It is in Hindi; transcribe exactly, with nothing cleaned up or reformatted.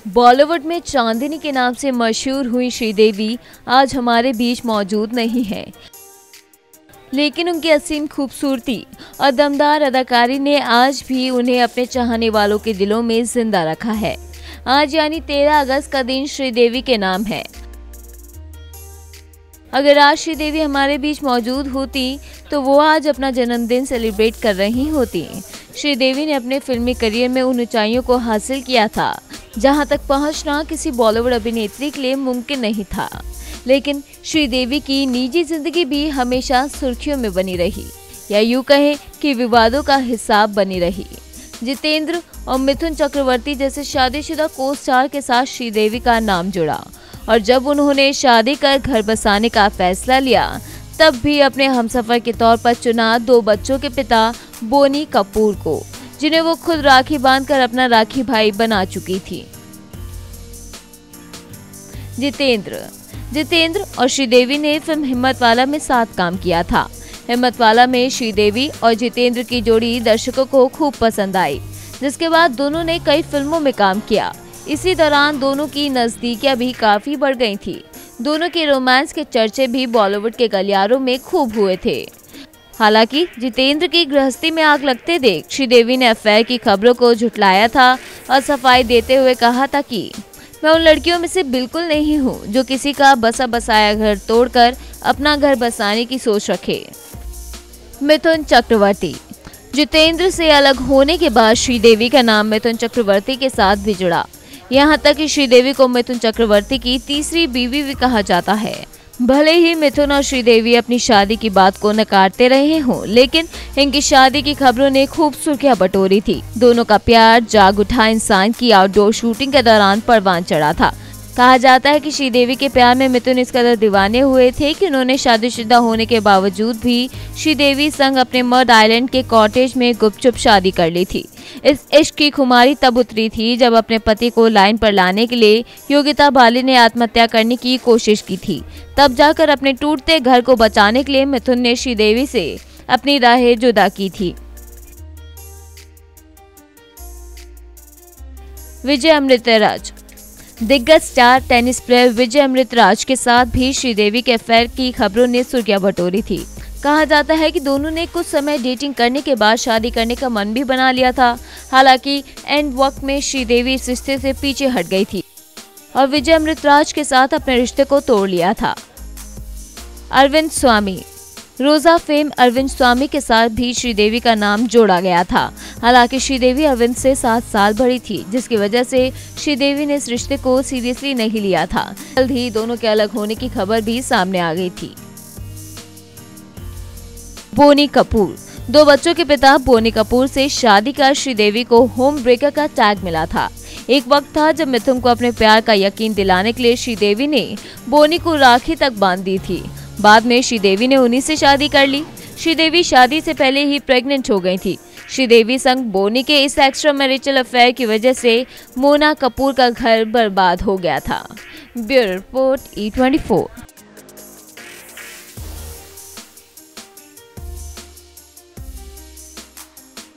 बॉलीवुड में चांदनी के नाम से मशहूर हुई श्रीदेवी आज हमारे बीच मौजूद नहीं है, लेकिन उनकी असीम खूबसूरती और दमदार अदाकारी ने आज भी उन्हें अपने चाहने वालों के दिलों में जिंदा रखा है। आज यानी तेरह अगस्त का दिन श्रीदेवी के नाम है। अगर आज श्रीदेवी हमारे बीच मौजूद होती तो वो आज अपना जन्मदिन सेलिब्रेट कर रही होती। श्रीदेवी ने अपने फिल्मी करियर में उन ऊंचाइयों को हासिल किया था जहां तक पहुंचना किसी बॉलीवुड अभिनेत्री के लिए मुमकिन नहीं था, लेकिन श्रीदेवी की निजी जिंदगी भी हमेशा सुर्खियों में बनी रही, या यूं कहें कि विवादों का हिस्सा बनी रही। जितेंद्र और मिथुन चक्रवर्ती जैसे शादीशुदा को स्टार के साथ श्रीदेवी का नाम जुड़ा और जब उन्होंने शादी कर घर बसाने का फैसला लिया तब भी अपने हमसफर के तौर पर चुना दो बच्चों के पिता बोनी कपूर को, जिन्हें वो खुद राखी बांधकर अपना राखी भाई बना चुकी थी। जितेंद्र जितेंद्र और श्रीदेवी ने फिल्म हिम्मतवाला में साथ काम किया था। हिम्मतवाला में श्रीदेवी और जितेंद्र की जोड़ी दर्शकों को खूब पसंद आई, जिसके बाद दोनों ने कई फिल्मों में काम किया। इसी दौरान दोनों की नजदीकियां भी काफी बढ़ गई थी। दोनों के रोमांस के चर्चे भी बॉलीवुड के गलियारों में खूब हुए थे। हालांकि जितेंद्र की गृहस्थी में आग लगते देख श्रीदेवी ने अफेयर की खबरों को झुठलाया था और सफाई देते हुए कहा था कि मैं उन लड़कियों में से बिल्कुल नहीं हूं जो किसी का बसा बसाया घर तोड़कर अपना घर बसाने की सोच रखे। मिथुन चक्रवर्ती जितेंद्र से अलग होने के बाद श्रीदेवी का नाम मिथुन चक्रवर्ती के साथ भी जुड़ा। यहाँ तक कि श्रीदेवी को मिथुन चक्रवर्ती की तीसरी बीवी भी कहा जाता है। भले ही मिथुन और श्रीदेवी अपनी शादी की बात को नकारते रहे हों, लेकिन इनकी शादी की खबरों ने खूब सुर्खियां बटोरी थी। दोनों का प्यार जाग उठा इंसान की आउटडोर शूटिंग के दौरान परवान चढ़ा था। कहा जाता है कि श्रीदेवी के प्यार में मिथुन इस कदर दीवाने हुए थे कि उन्होंने शादीशुदा होने के बावजूद भी श्रीदेवी संग अपने मर्द आइलैंड के कॉटेज में गुपचुप शादी कर ली थी। इस इश्क की खुमारी तब उतरी थी जब अपने पति को लाइन पर लाने के लिए योगिता बाली ने आत्महत्या करने की कोशिश की थी। तब जाकर अपने टूटते घर को बचाने के लिए मिथुन ने श्रीदेवी से अपनी राहें जुदा की थी। विजय अमृतराज दिग्गज star tennis player Vijay Amritraj के साथ भी श्रीदेवी के अफेयर की खबरों ने सुर्खियां बटोरी थी। कहा जाता है कि दोनों ने कुछ समय डेटिंग करने के बाद शादी करने का मन भी बना लिया था। हालांकि एंड वक्त में श्रीदेवी इस रिश्ते से पीछे हट गई थी और विजय अमृतराज के साथ अपने रिश्ते को तोड़ लिया था। अरविंद स्वामी रोजा फेम अरविंद स्वामी के साथ भी श्रीदेवी का नाम जोड़ा गया था। हालांकि श्रीदेवी अरविंद से सात साल बड़ी थी, जिसकी वजह से श्रीदेवी ने इस रिश्ते को सीरियसली नहीं लिया था। जल्द ही दोनों के अलग होने की खबर भी सामने आ गई थी। बोनी कपूर दो बच्चों के पिता बोनी कपूर से शादी कर श्रीदेवी को होम ब्रेकर का टैग मिला था। एक वक्त था जब मिथुन को अपने प्यार का यकीन दिलाने के लिए श्रीदेवी ने बोनी को राखी तक बांध दी थी। बाद में श्रीदेवी ने उन्हीं से शादी कर ली। श्रीदेवी शादी से पहले ही प्रेग्नेंट हो गई थी। श्रीदेवी संग बोनी के इस एक्स्ट्रा मैरिटल अफेयर की वजह से मोना कपूर का घर बर्बाद हो गया था। Bureau report E twenty four.